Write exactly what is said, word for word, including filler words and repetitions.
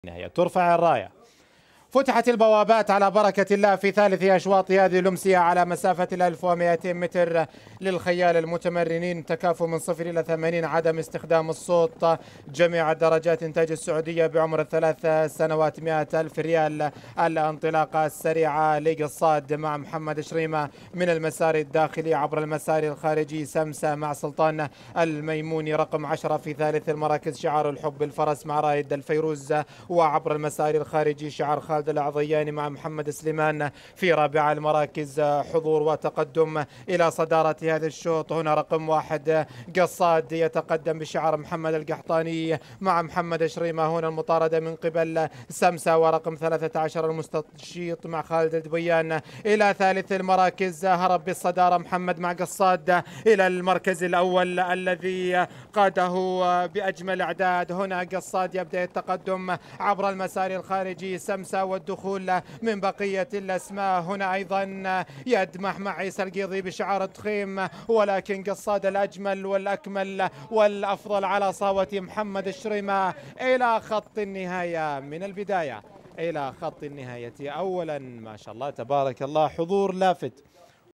هي ترفع الراية. فتحت البوابات على بركة الله في ثالث أشواط هذه الأمسية على مسافة ألف ومئتين متر للخيال المتمرنين، تكافؤ من صفر إلى ثمانين، عدم استخدام الصوت، جميع الدرجات إنتاج السعودية بعمر الثلاث سنوات، مئة ألف ريال. الانطلاقة السريعة لقصاد مع محمد شريمة من المسار الداخلي، عبر المسار الخارجي سمسة مع سلطان الميموني رقم عشرة في ثالث المراكز، شعار الحب الفرس مع رايد الفيروز، وعبر المسار الخارجي شعار خالد العضياني مع محمد سليمان في رابع المراكز. حضور وتقدم إلى صدارة هذا الشوط هنا رقم واحد قصاد يتقدم بشعار محمد القحطاني مع محمد شريمة، هنا المطاردة من قبل سمسة ورقم ثلاثة عشر المستشيط مع خالد الدبيان إلى ثالث المراكز. هرب بالصدارة محمد مع قصاد إلى المركز الأول الذي قاده بأجمل إعداد. هنا قصاد يبدأ التقدم عبر المسار الخارجي، سمسة والدخول من بقية الأسماء. هنا أيضا يدمح مع عيسى القيضي بشعار التخيم، ولكن قصاد الأجمل والأكمل والأفضل على صاوة محمد الشريمة إلى خط النهاية. من البداية إلى خط النهاية أولا ما شاء الله تبارك الله، حضور لافت